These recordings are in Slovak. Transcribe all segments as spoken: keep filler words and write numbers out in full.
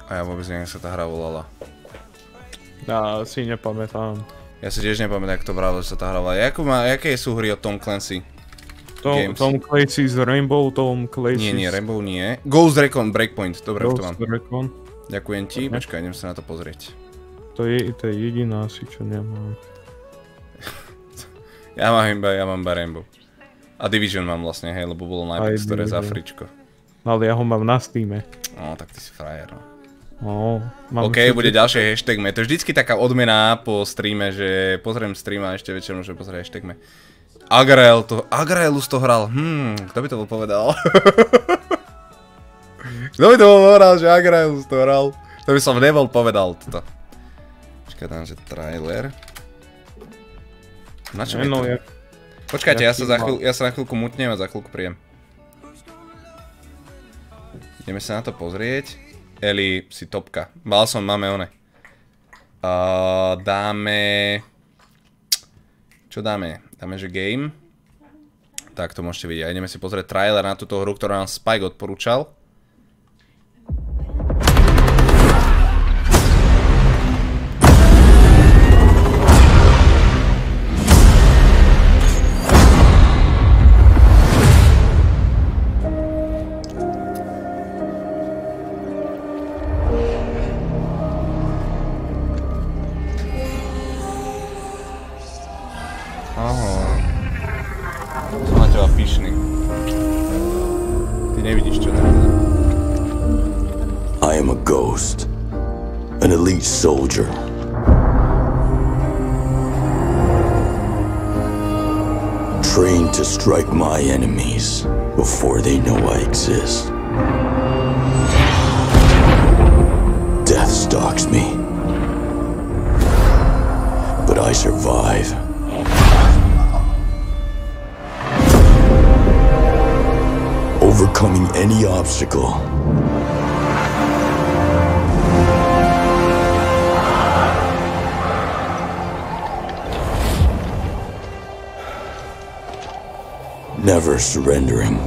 A ja vôbec neviem, ako sa tá hra volala. Ja si nepamätám. Ja si tiež nepamätám, ako to bralo, že sa tá hra volala. Jaké sú hry od Tom Clancy? Tom, Tom Clancy z Rainbow, Tom Clancy... Nie, nie, Rainbow nie. Ghost Recon Breakpoint, dobre, Ghost to mám. Recon. Ďakujem ti, počkaj, idem sa na to pozrieť. To je, to je jediná asi, čo nemám. Ja mám iba, ja mám iba Rainbow. A Division mám vlastne, hej, lebo bolo najviac, ktoré za Afričko. Ale ja ho mám na Steame. No, tak ty si frajer, no. No, mám OK, bude ďalšie hashtag me. To je vždycky taká odmena po streame, že pozriem stream a ešte večer môžem pozrieť hashtag me. Agrael to, Agraelus to hral, hmm, kto by to bol povedal? Kto by to bol povedal, že Agraelus to hral? To by som nebol povedal toto. Počkaj tam, že trailer. Na čo mi to? Počkajte, ja sa, za chvíľ, ja sa na chvíľku mutnem a za chvíľku príjem. Ideme sa na to pozrieť. Eli, si topka. Bál som, máme one. Uh, dáme... Čo dáme? Dáme, že game. Tak to môžete vidieť. A ideme si pozrieť trailer na túto hru, ktorú nám Spike odporúčal. I am a ghost, an elite soldier. Trained to strike my enemies before they know I exist. Death stalks me, but I survive. Overcoming any obstacle. Never surrendering.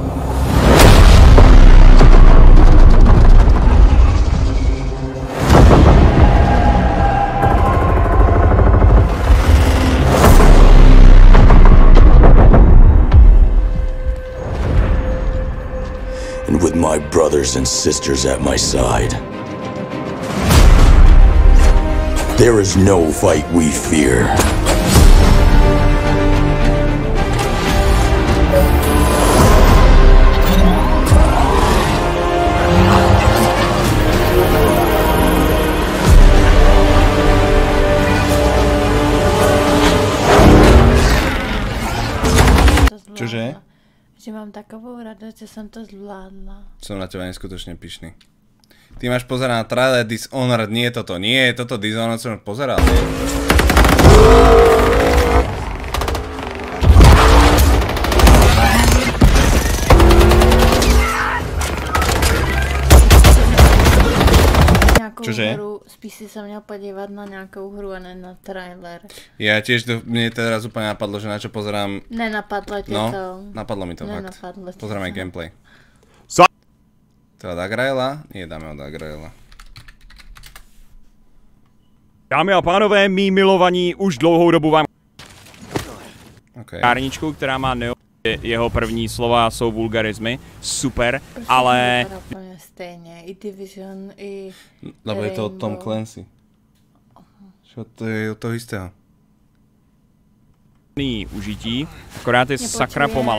And with my brothers and sisters at my side, there is no fight we fear. Čože? Že mám takovou radost, že jsem to zvládla. Som na teba neskutočne pyšný. Ty máš pozerať na trailer Dishonored, nie je toto, nie je toto Dishonored, som pozeral. Čože? Hru, spíš si sa měl podívat na nějakou hru a ne na trailer. Ja tiež, to, mne teraz úplne napadlo, že na čo pozerám... Nenapadlo ti no, to. napadlo mi to Nenapadlo fakt. Pozerám aj gameplay. So to od Agraela? Nie, dáme od Agraela. Dámy a pánové, mý milovaní, už dlouhou dobu vám... Okay. Kárničku, která má neo... Jeho první slova jsou vulgarizmy, super, prostě ale... Úplně stejně, i Division, i Lebo je to od Tom Clancy. Čo to je od toho istého? Užití, akorát je sakra pomal.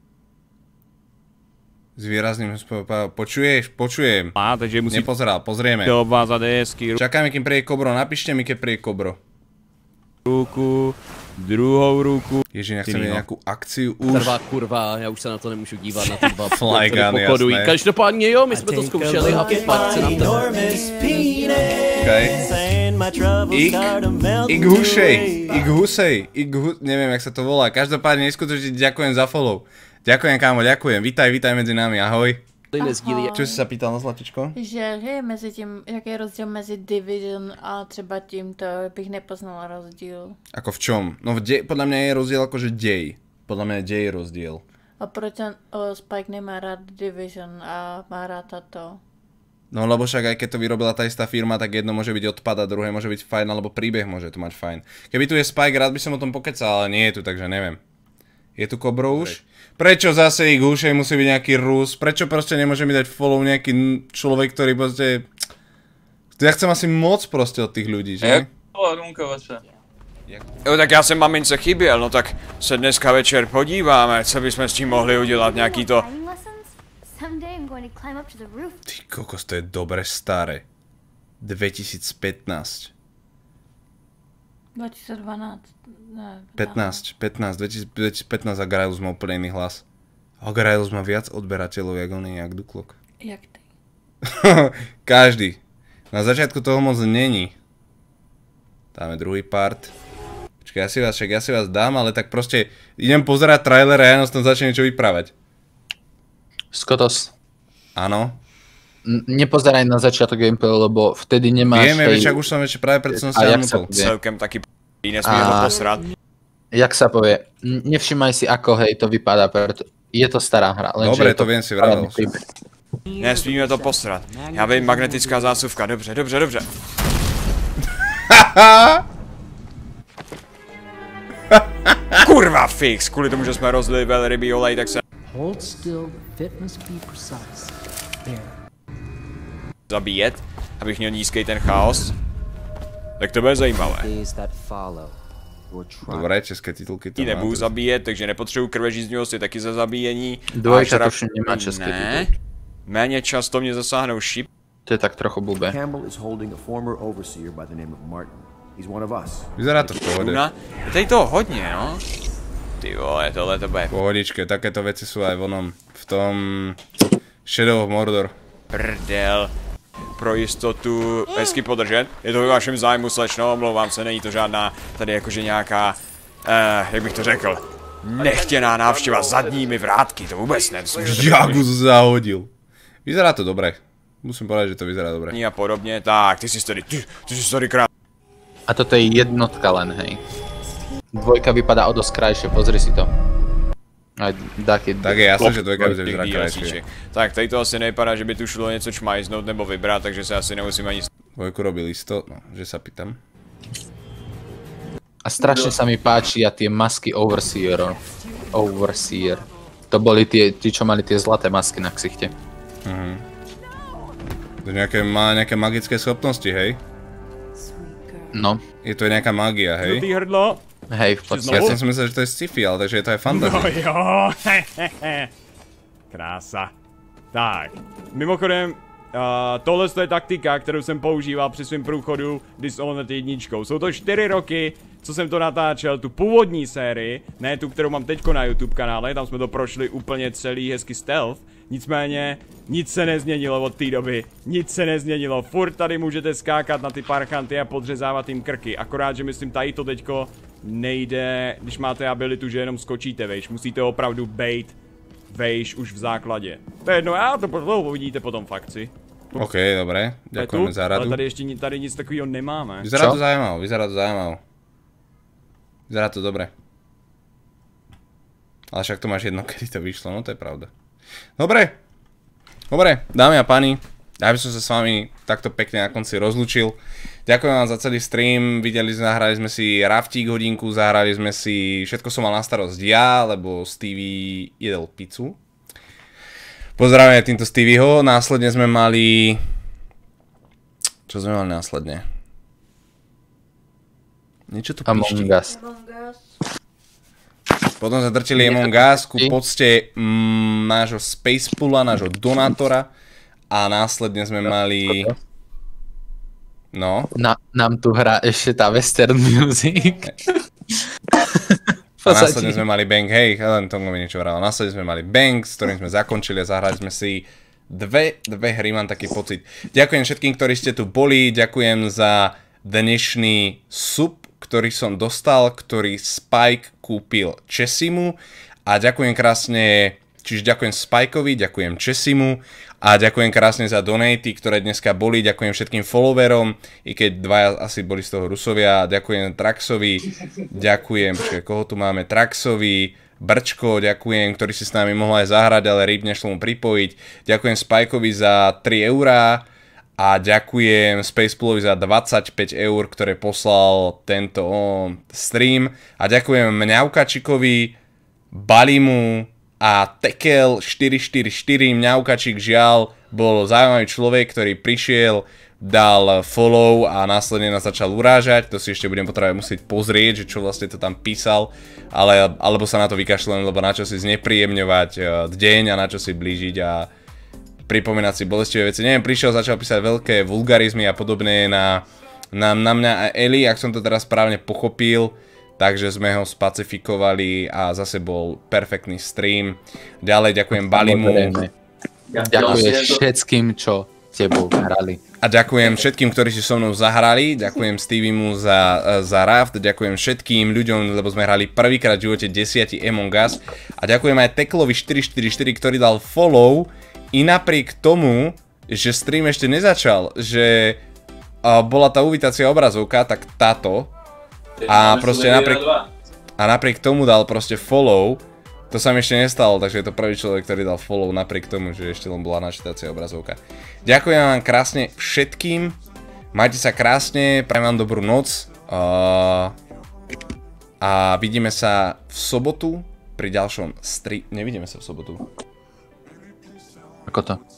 Zvýrazným počuješ, počujem. A, takže musím... Nepozeral, pozrieme. Obvázat desky. Čakáme, kým príde Kobro, napíšte mi, keď príde Kobro. Ruku, druhou ruku. Ježi, nechcem mít nějakou akci už. Trvá kurva, já už se na to nemůžu dívat, na ty dva Flygun, jasné. Každopádně jo, my jsme to zkoušeli a pak se nám to... Okay. Ik, ik hušej, ik husej, ik hu... neviem, jak sa to volá. Každopádne neskutočne ďakujem za follow. Ďakujem, kámo, ďakujem. Vítaj, vítaj medzi nami, ahoj. Ahoj. Čo si sa pýtal na zlatičko? Že je mezi tím, jaký je rozdíl mezi Division a třeba tímto, bych nepoznala rozdíl. Ako v čom? No v dej, podľa mňa je rozdiel akože dej. Podľa mňa je dej rozdiel. A proč o, Spike nemá rád Division a má rád toto? No lebo však aj keď to vyrobila tá istá firma, tak jedno môže byť odpad a druhé môže byť fajn, alebo príbeh môže to mať fajn. Keby tu je Spike, rád by som o tom pokecal, ale nie je tu, takže neviem. Je tu Kobro už? Prečo zase ich húšej musí byť nejaký Rus? Prečo proste nemôže mi dať follow nejaký človek, ktorý proste... Ja chcem asi moc proste od tých ľudí, že? Runka vaše. Jo, tak já jsem mamince chyběl, no tak se dneska večer podíváme, co bychom s tím mohli udělat, nějaký to... Ty kokos, to je dobre staré. dvetisícpätnásť. dvetisícdvanásť. Ne, pätnásť, pätnásť, dvetisícpätnásť a Grailus má úplne iný hlas. A Grailus má viac odberateľov, jak on je, jak Duklok. Jak ty? Každý. Na začiatku toho moc není. Dáme druhý part. Počkaj, ja si vás, však ja si vás dám, ale tak proste idem pozerať trailer a ja nás tam začne niečo vyprávať. Skotos. Áno. Nepozeraj na začiatok gameplayu, lebo vtedy nemáš... Vieme, tej... však už som ešte práve preto som si anútol. Celkem taky p***, nesmí ho posrať. Jak sa povie, nevšimaj si ako hej to vypadá, preto je to stará hra. Dobre, to, to viem si vravel. Nesmíme to posrat. Já vím, magnetická zásuvka, dobře, dobře, dobře. Kurva fix, kvůli tomu, že jsme rozlili velrybí olej, tak se... Hold still, fit must be precise. There. Zabíjet, abych měl nízký ten chaos. Tak to bude zajímavé. Dobré, české titulky to nebudu zabíjet, takže nepotřebuji krvežízňovost, je taky za zabíjení. Dvojka tuším nemá české titulky. Méně často mě zasáhnou šip. To je tak trochu blbé. Vyzerá to v pohode. Je tady toho hodně, no. Ty vole, tohle to bude. Pohodičke, takéto veci sú aj v onom, v tom Shadow of Mordor. Prdel. Pro jistotu hezky podržet. Je to ve vašem zájmu, slečno, omlouvám se, není to žádná tady jakože nějaká, uh, jak bych to řekl, nechtěná návštěva zadními vrátky, to vůbec nemyslím. Jak ho zahodil. Vyzerá to dobre. Musím povedať, že to vyzerá dobre. A podobně, tak, ty si tady, ty, ty si tady krát. A toto je jednotka len, hej. Dvojka vypadá o dosť krajšie, pozri si to. Aj taky... Tak je jasné, že dvojka vyzerá krajšie. Tak, tady to asi nevypadá, že by tu šlo něco čmajznout nebo vybrat, takže se asi nemusím ani... Dvojku robil isto, no, že sa pýtam. A strašne sa mi páči a tie masky Overseer. Overseer. To boli tie, tí, čo mali tie zlaté masky na ksichte. Mhm. To nejaké, má nejaké magické schopnosti, hej? No. Je to nejaká magia, hej? Zlatý hrdlo. Hej, v podstate. Ja som si myslel, že to je sci-fi, ale takže je to aj fantasy. No jo, hehehe. Krása. Tak, mimochodem, uh, tohle je taktika, kterou jsem používal při svém průchodu Dishonored jedničkou. Jsou to čtyři roky, co jsem to natáčel, tu původní sérii, ne tu, kterou mám teďko na YouTube kanále, tam jsme to prošli úplně celý hezky stealth. Nicméně, nic se nezměnilo od té doby, nic se nezměnilo, furt tady můžete skákat na ty parchanty a podřezávat jim krky, akorát, že myslím tady to teďko nejde, když máte abilitu, že jenom skočíte, vejš, musíte opravdu bejt, vejš už v základě. To je jedno, já to uvidíte potom v akci. OK, dobré, ďakujeme za radu. Ale tady ještě tady nic takového nemáme. Vyzerá to zaujímavé, vyzerá to zaujímavé. Vyzerá to dobre. Ale však to máš jedno, kedy to vyšlo, no to je pravda. Dobre, dobre, dámy a páni, ja by som sa s vami takto pekne na konci rozlúčil. Ďakujem vám za celý stream, videli sme, zahrali sme si raftík hodinku, zahrali sme si, všetko som mal na starosť ja, lebo Stevie jedol pizzu. Pozdravujeme týmto Stevieho, následne sme mali... Čo sme mali následne? Niečo tu píšti. Among Us. Potom sme drčili Among Us ku pocte mm, nášho Spacepoola, nášho donátora. A následne sme mali... No. Na, nám tu hrá ešte tá western music. A následne sme mali Bang, hej, len Tongo mi niečo hral. Následne sme mali Bang, s ktorým sme zakončili a zahrali sme si dve, dve hry, mám taký pocit. Ďakujem všetkým, ktorí ste tu boli, ďakujem za dnešný sub, ktorý som dostal, ktorý Spike kúpil Česimu. A ďakujem krásne, čiže ďakujem Spikeovi, ďakujem Česimu a ďakujem krásne za donaty, ktoré dneska boli. Ďakujem všetkým followerom, i keď dvaja asi boli z toho Rusovia. Ďakujem Traxovi, ďakujem, počkaj, koho tu máme, Traxovi, Brčko, ďakujem, ktorý si s nami mohol aj zahrať, ale Ryb nešlo mu pripojiť. Ďakujem Spikeovi za tri eurá. A ďakujem Spacepoolovi za dvadsaťpäť eur, ktoré poslal tento oh, stream. A ďakujem Mňaukačikovi, Balimu a Tekel štyri štyri štyri. Mňaukačik žiaľ bol zaujímavý človek, ktorý prišiel, dal follow a následne nás začal urážať. To si ešte budem potrebovať musieť pozrieť, že čo vlastne to tam písal. Ale, alebo sa na to vykašľujem, lebo na čo si znepríjemňovať deň a na čo si blížiť a pripomínať si bolestivé veci. Neviem, prišiel, začal písať veľké vulgarizmy a podobné na, na, na mňa a Eli, ak som to teraz správne pochopil. Takže sme ho spacifikovali a zase bol perfektný stream. Ďalej ďakujem Balimu. Ďakujem všetkým, čo tebou hrali. A ďakujem všetkým, ktorí si so mnou zahrali. Ďakujem Stevemu za, za raft. Ďakujem všetkým ľuďom, lebo sme hrali prvýkrát v živote desiatich Among Us. A ďakujem aj Teklovi štyri štyri štyri, ktorý dal follow. I napriek tomu, že stream ešte nezačal, že uh, bola tá uvítacia obrazovka, tak táto. A proste napriek, a napriek tomu dal proste follow. To sa mi ešte nestalo, takže je to prvý človek, ktorý dal follow napriek tomu, že ešte len bola načítacia obrazovka. Ďakujem vám krásne všetkým. Majte sa krásne, prajem vám dobrú noc. Uh, a vidíme sa v sobotu pri ďalšom stream. Nevidíme sa v sobotu. Ako to?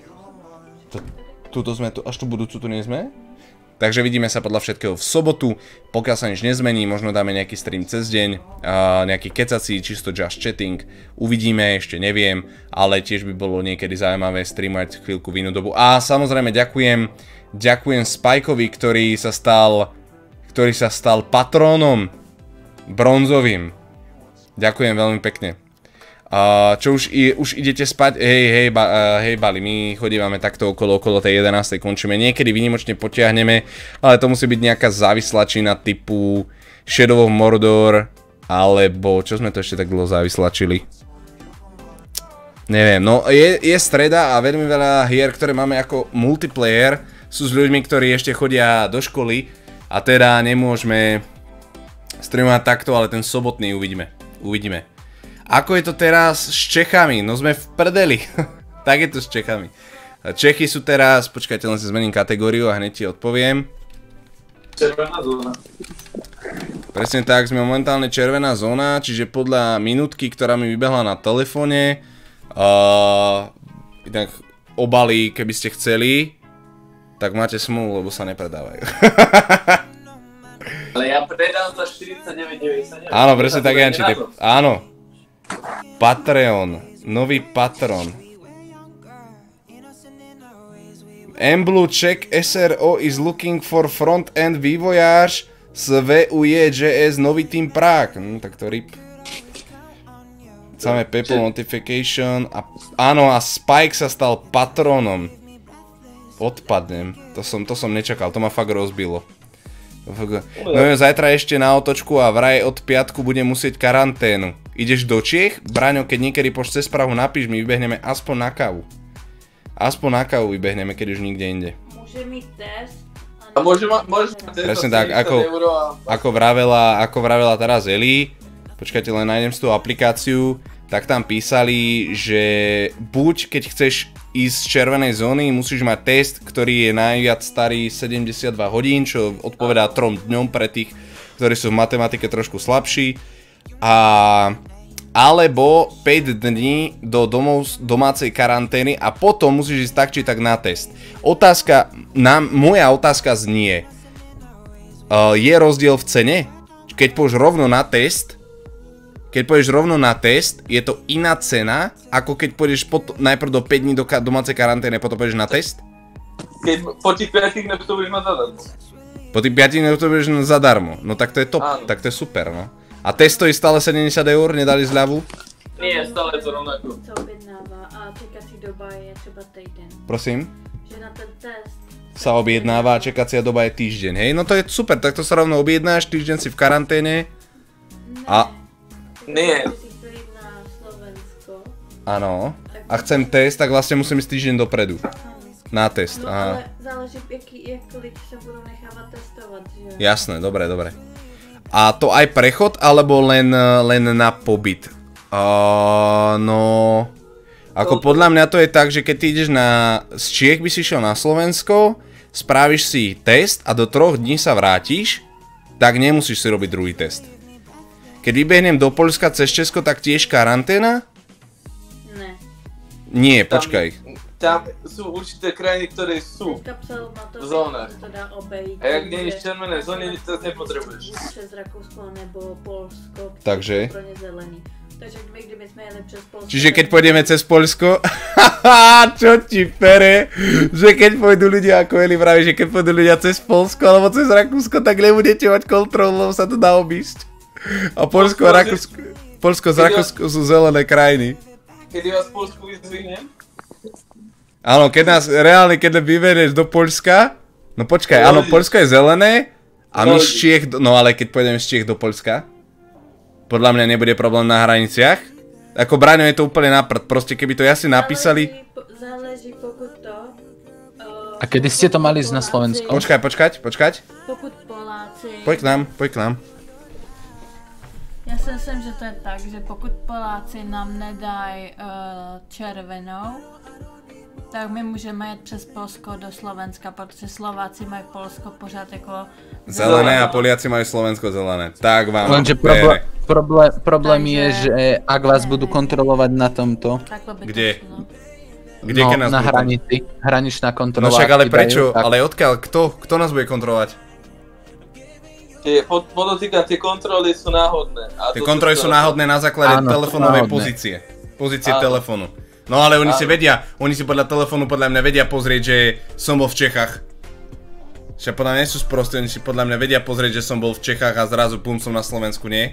Tuto sme tu, až tu budúcu tu nie sme. Takže vidíme sa podľa všetkého v sobotu. Pokiaľ sa nič nezmení, možno dáme nejaký stream cez deň, uh, nejaký kecací, čisto just chatting. Uvidíme, ešte neviem, ale tiež by bolo niekedy zaujímavé streamovať chvíľku v inú dobu. A samozrejme ďakujem, ďakujem Spikeovi, ktorý sa stal, ktorý sa stal patrónom bronzovým. Ďakujem veľmi pekne. Uh, čo už, i, už idete spať? Hej, hej, ba, uh, hej, Bali, my chodívame takto okolo, okolo tej jedenástej končíme. Niekedy výnimočne potiahneme, ale to musí byť nejaká závislačina typu Shadow of Mordor, alebo čo sme to ešte tak dlho závislačili? Neviem, no je, je streda a veľmi veľa hier, ktoré máme ako multiplayer, sú s ľuďmi, ktorí ešte chodia do školy a teda nemôžeme streamovať takto, ale ten sobotný uvidíme, uvidíme. Ako je to teraz s Čechami? No sme v prdeli. Tak je to s Čechami. Čechy sú teraz, počkajte, len si zmením kategóriu a hneď ti odpoviem. Červená zóna. Presne tak, sme momentálne červená zóna, čiže podľa minútky, ktorá mi vybehla na telefóne, uh, inak obaly, keby ste chceli, tak máte smolu, lebo sa nepredávajú. Ale ja predám za štyridsaťdeväť deväťdesiatdeväť. Áno, presne tak, Janči, áno. Patreon, nový patron. Emblu Czech es er o is looking for front-end vývojář s Vue.js nový team Prague. Hm, tak to rip. Samé People Notification a áno, a Spike sa stal patronom. Odpadnem. To som, to som nečakal, to ma fakt rozbilo. No zajtra ešte na otočku a vraj od piatku budem musieť karanténu. Ideš do Čiech? Braňo, keď niekedy poš cez Prahu napíš, my vybehneme aspoň na kávu. Aspoň na kávu vybehneme, keď už nikde inde. Môže mi test? A môže mať test. Presne tak, ako, ako, vravela, ako vravela teraz Eli, počkajte, len nájdem si tú aplikáciu, tak tam písali, že buď keď chceš ísť z červenej zóny, musíš mať test, ktorý je najviac starý sedemdesiatdva hodín, čo odpovedá trom dňom pre tých, ktorí sú v matematike trošku slabší. A alebo päť dní do domov, domácej karantény a potom musíš ísť tak či tak na test. Otázka, nám, moja otázka znie, uh, je rozdiel v cene? Keď pôjdeš rovno na test, keď pôjdeš rovno na test, je to iná cena, ako keď pôjdeš pot- najprv do päť dní do ka- domácej karantény a potom pôjdeš na test? Keď po tých piatich dňoch to budeš mať zadarmo. Po tých piatich dňoch to budeš mať zadarmo, no tak to je top, áno. Tak to je super, no. A test stojí stále sedemdesiat eur, nedali zľavu? Nie, stále je to rovnako. Se objednává a čekací doba je třeba týden. Prosím? Že na ten test sa objednáva a čekacia doba je týždeň, hej? No to je super, tak to sa rovno objednáš, týždeň si v karanténe. Ne. A... Nie. Musíš prísť na Slovensko. Áno. A chcem test, tak vlastne musím ísť týždeň dopredu. Na test, no, aha. Ale záleží, jaký, jak kolik sa budú nechávať testovať, že? Jasné, dobre, dobre. A to aj prechod, alebo len, len na pobyt? Uh, no... Ako podľa mňa to je tak, že keď ty ideš na... Z Čiech by si šiel na Slovensko, spravíš si test a do troch dní sa vrátiš, tak nemusíš si robiť druhý test. Keď vybehnem do Poľska cez Česko, tak tiež karanténa? Ne. Nie, počkaj. Tam sú určité krajiny, ktoré sú v zónach. A jak nie je v červenej zóne, nic teraz nepotrebuješ. Přes Rakousko nebo Polsko, Takže? pro ně zelený. Takže my, kdyby jsme jeli přes Polsko... Čiže keď pôjdeme cez Poľsko, čo ti pere, že keď pôjdu ľudia, ako Eli vraví, že keď pôjdu ľudia cez Poľsko alebo cez Rakúsko, tak nebudete mať kontrolu, lebo sa to dá obísť. A Poľsko a Rakúsko, Poľsko z Rakúsko sú zelené krajiny. Kedy vás Poľsku vyzvihnem? Áno, keď nás, reálne, keď vyverieš do Poľska, no počkaj, áno, Poľsko je zelené, a my z Čiech, no ale keď pôjdeme z Čiech do Poľska, podľa mňa nebude problém na hraniciach. Ako Braňo je to úplne na prd, proste keby to jasne napísali. Záleží, pokud to... A kedy ste to mali ísť na Slovensku? Počkaj, počkať, počkať. Pokud Poláci... Poď k nám, poď k nám. Já si myslím, že to je tak, že pokud Poláci nám nedají uh, červenou, tak my můžeme jet přes Polsko do Slovenska, protože Slováci mají Polsko pořád jako... Zelené a Poliaci majú Slovensko zelené. Tak vám Lenže pere. problém, problém je, že ak vás budú kontrolovať na tomto... Kde? Kde No, keď nás na budú hranici. Hraničná kontrola. No však ale ti dajú, prečo? tak- Ale odkiaľ? Kto? Kto nás bude kontrolovať? Tie, pod, podotýkam, tie kontroly sú náhodné. A Tie to kontroly sú náhodné na základe Áno, sú telefónovej náhodné. pozície. Pozície Áno. telefónu. No ale oni si Áno. vedia, oni si podľa telefónu podľa mňa vedia pozrieť, že som bol v Čechách. Však podľa mňa nie sú sprostí, oni si podľa mňa vedia pozrieť, že som bol v Čechách a zrazu pum som na Slovensku, nie?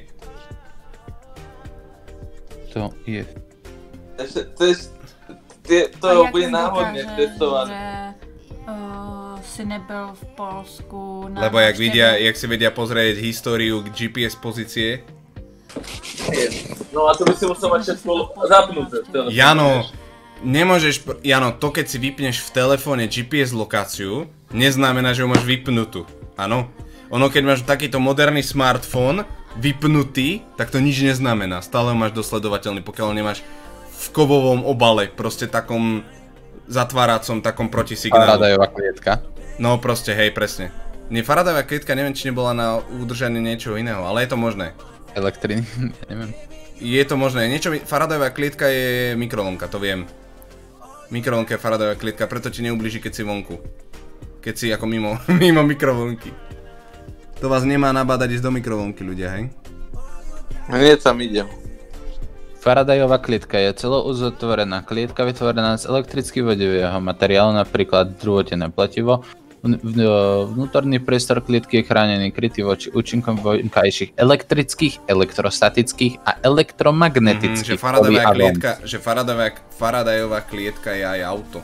To je... Ešte, to je... Tie, to je úplne náhodne testované. Že uh, si nebyl v Polsku na Lebo jak návšteve. vidia, jak si vedia pozrieť históriu G P S pozície. No a to by si musel mať všetko zapnuté v telefóne. Jano, nemôžeš, pr- Jano, to keď si vypneš v telefóne G P S lokáciu, neznamená, že ho máš vypnutú. Áno? Ono keď máš takýto moderný smartfón vypnutý, tak to nič neznamená. Stále ho máš dosledovateľný, pokiaľ ho nemáš v kovovom obale, proste takom zatváracom, takom protisignálu. Faradajová klietka. No proste, hej, presne. Nie, Faradajová klietka, neviem, či nebola na udržanie niečoho iného, ale je to možné. Elektriny, neviem. Je to možné, niečo, mi- Faradajová klietka je mikrovlnka, to viem. Mikrovlnka je Faradajová klietka, preto ti neublíži, keď si vonku. Keď si ako mimo, mimo mikrovlnky. To vás nemá nabádať ísť do mikrovlnky, ľudia, hej? Hneď tam idem. Faradajová klietka je celouzatvorená klietka vytvorená z elektricky vodivého materiálu, napríklad druhotené pletivo. Vn- v- Vnútorný priestor klietky je chránený, krytý voči účinkom vonkajších elektrických, elektrostatických a Mhm, že elektromagnetických Faradajová polí a vln. klietka, že Faradajová, Faradajová klietka je aj auto.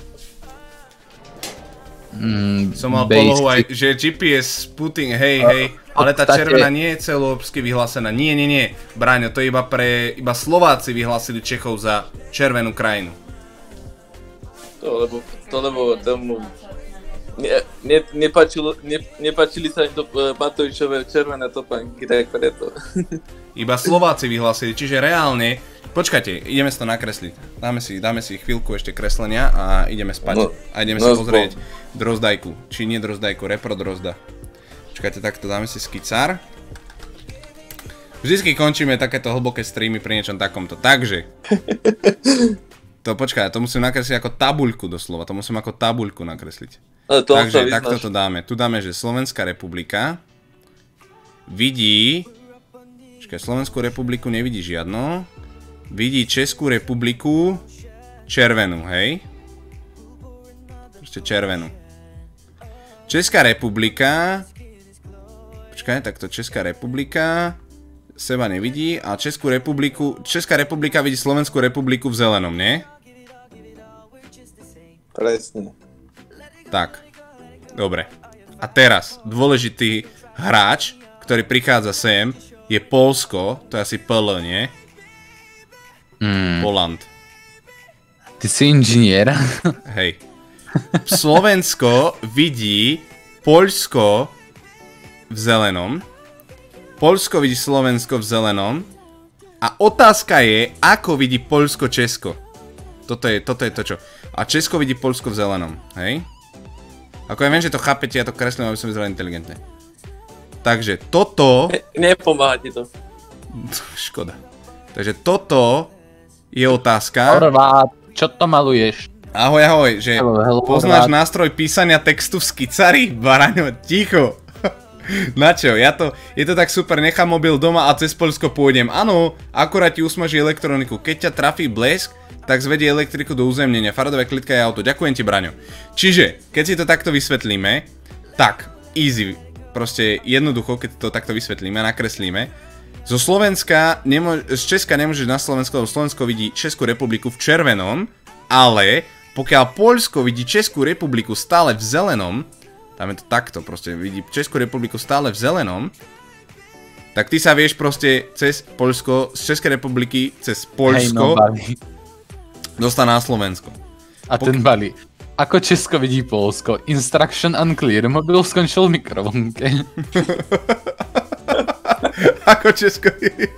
Mm, Som mal basic. polohu aj, že G P S Putin, hej, hej, ale tá podstate- červená nie je celoeurópsky vyhlásená. Nie, nie, nie, Braňo, to je iba pre, iba Slováci vyhlásili Čechov za červenú krajinu. To lebo, to lebo tomu... Ne, ne, nepačilo, ne, nepačili sa im to e, Matovičové červené topánky, tak preto. Iba Slováci vyhlásili, čiže reálne, počkajte, ideme si to nakresliť. Dáme si, dáme si chvíľku ešte kreslenia a ideme spať. No, A ideme no si spolu. pozrieť Drozdajku, či nie Drozdajku, repro Drozda. Počkajte, takto dáme si skicár. Vždycky končíme takéto hlboké streamy pri niečom takomto, takže. To počkaj, to musím nakresliť ako tabuľku doslova, to musím ako tabuľku nakresliť. Ale to Takže to takto vyznáš. to dáme. Tu dáme, že Slovenská republika vidí... Počkaj, Slovenskú republiku nevidí žiadno. Vidí Českú republiku červenú, hej? Proste červenú. Česká republika... Počkaj, takto Česká republika seba nevidí a Českú republiku... Česká republika vidí Slovenskú republiku v zelenom, nie? Presne. Tak, dobre. A teraz, dôležitý hráč, ktorý prichádza sem, je Polsko, to je asi P L, nie? Mm, Poland. ty si inžinier. Hej. Slovensko vidí Poľsko v zelenom. Poľsko vidí Slovensko v zelenom. A otázka je, ako vidí Poľsko Česko. Toto je, toto je to čo. A Česko vidí Poľsko v zelenom, hej? Ako ja viem, že to chápete, ja to kreslím, aby som vyzeral inteligentne. Takže toto... Ne, nepomáha ti to. Škoda. Takže toto je otázka. Horvát, čo to maluješ? Ahoj, ahoj, že hello, hello, poznáš Horvát. nástroj písania textu v skicari? Baraňo, ticho. Na čo? Ja to, je to tak super, nechám mobil doma a cez Poľsko pôjdem. Áno, akurát ti usmaží elektroniku. Keď ťa trafí blesk, tak zvedie elektriku do uzemnenia. Faradové klitka je auto. Ďakujem ti, Braňo. Čiže, keď si to takto vysvetlíme, tak, easy, proste jednoducho, keď to takto vysvetlíme, nakreslíme. Zo Slovenska, nemo- z Česka nemôžeš na Slovensko, lebo Slovensko vidí Českú republiku v červenom, ale pokiaľ Poľsko vidí Českú republiku stále v zelenom, tam je to takto, proste vidí Českú republiku stále v zelenom, tak ty sa vieš proste cez Poľsko, z Českej republiky cez Poľsko Hej, no, dostať na Slovensko. A ten balí. Ako Česko vidí Polsko? Instruction unclear. Mobil skončil v mikrovlnke. Ako Česko vidí.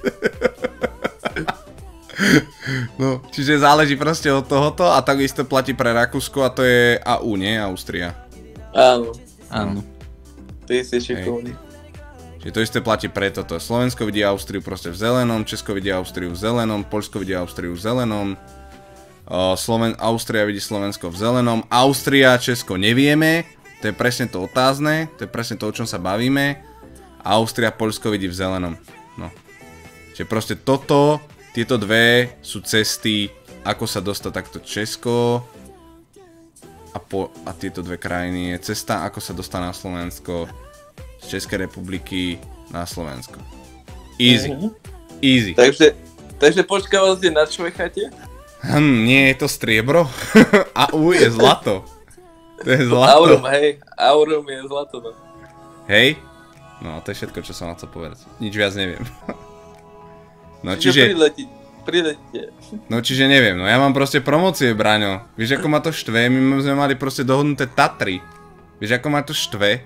No, čiže záleží proste od tohoto a takisto platí pre Rakúsko a to je á ú, nie? Austria. Áno. Áno. Ty si šikovný. Čiže to isté platí pre toto. Slovensko vidí Austriu proste v zelenom, Česko vidí Austriu v zelenom, Poľsko vidí Austriu v zelenom. Sloven- Austria vidí Slovensko v zelenom, Austria, Česko nevieme, to je presne to otázne, to je presne to, o čom sa bavíme. Austria, Poľsko vidí v zelenom. No. Čiže proste toto, tieto dve sú cesty, ako sa dostať takto Česko a, po, a tieto dve krajiny je cesta, ako sa dostať na Slovensko z Českej republiky na Slovensko. Easy. Mhm. Easy. Takže, takže počkáva ste na čvechate? Hm, nie je to striebro? á ú je zlato. To je zlato. Aurum, hej. Aurum je zlato, no. Hej? No, to je všetko, čo som vám chcel povedať. Nič viac neviem. No, čiže... čiže... Prileti, prilete. No, čiže neviem. No, ja mám proste promocie, Braňo. Vieš, ako ma to štve? My sme mali proste dohodnuté Tatry. Vieš, ako ma to štve?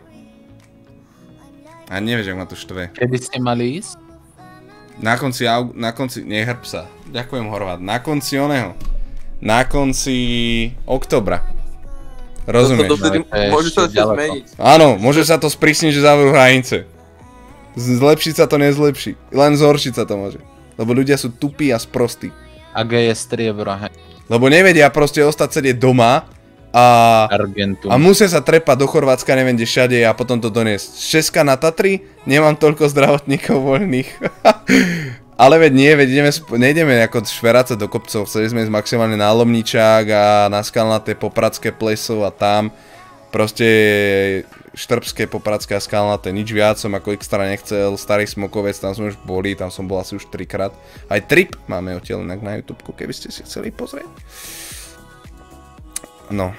A nevieš, ako ma to štve. Kedy ste mali ísť? Na konci, na konci, nehrb sa. Ďakujem, Horvát. Na konci oného. Na konci oktobra. Rozumieš? To, to, to, to, môže sa to zmeniť. Áno, môže sa to sprísniť, že zavrú hranice. Zlepšiť sa to nezlepší. Len zhoršiť sa to môže. Lebo ľudia sú tupí a sprostí. A G je striebro, hej. Lebo nevedia proste ostať sedieť doma a, Argentum. a musia sa trepať do Chorvátska, neviem kde všade a potom to doniesť. Z Česka na Tatry nemám toľko zdravotníkov voľných. Ale veď nie, veď ideme, nejdeme ako šveráce do kopcov, chceli sme ísť maximálne na Lomničák a na Skalnaté, Popradské pleso a tam. Proste Štrbské, Popradské a Skalnaté, nič viac som ako extra nechcel. Starý Smokovec, tam sme už boli, tam som bol asi už trikrát. Aj trip máme odtiaľ inak na YouTubeku, keby ste si chceli pozrieť. No.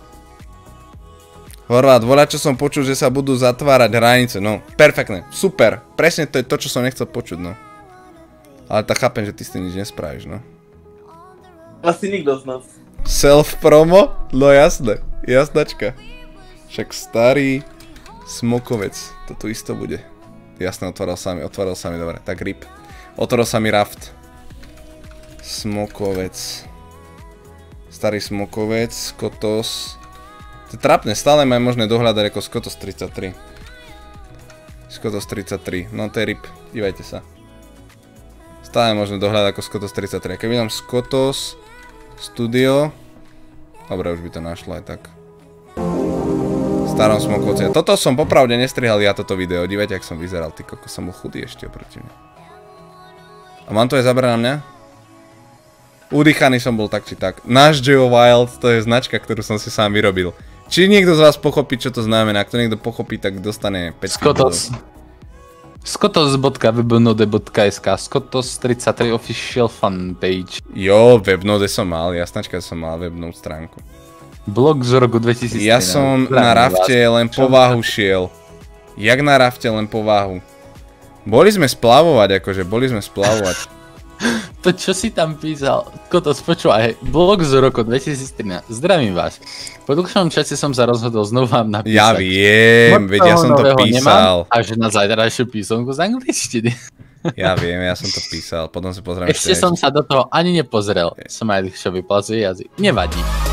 Horvát, voľa čo som počul, že sa budú zatvárať hranice, no, perfektné, super, presne to je to, čo som nechcel počuť, no. Ale tak chápem, že ty s tým nič nespravíš, no. Asi nikto z nás. Self-promo? No jasné, jasnačka. Však starý Smokovec, toto isto bude. Jasné, otvoril sa mi, otvoril sa mi, dobre, tak rip. Otvoril sa mi raft. Smokovec. Starý Smokovec, Skotos. To je trápne, stále majú možné dohľadať ako Skotos tridsaťtri. Skotos tridsaťtri, no to je rip, dívajte sa. Stále možné dohľadať ako Skotos tridsaťtri. Keď vidím Skotos Studio. Dobre, už by to našlo aj tak. Starom Smokovci. Toto som popravde nestrihal ja toto video, dívajte, jak som vyzeral, ty koko, som bol chudý ešte oproti mne. A mám to aj zabrať na mňa? Udýchaný som bol tak či tak. Náš Geo Wild, to je značka, ktorú som si sám vyrobil. Či niekto z vás pochopí, čo to znamená? Ak to niekto pochopí, tak dostane päť bodov. Skotos bodka webnode bodka es ká Skotos tridsaťtri official fanpage. Jo, webnode som mal, jasnačka som mal webnú stránku. Blog z roku dvetisíctrinásť. Ja som na rafte len povahu šiel. Jak na rafte len povahu? Boli sme splavovať, akože, boli sme splavovať. To čo si tam písal, Skotos, počúvaj, blog z roku dvetisíctrinásť, zdravím vás. Po dlhšom čase som sa rozhodol znovu vám napísať. Ja viem, veď ja som to písal. Až na zajtrajšiu písomku z angličtiny. Ja viem, ja som to písal, potom si pozriem ešte som sa do toho ani nepozrel. Smiley, čo vyplazuje jazyk. Nevadí.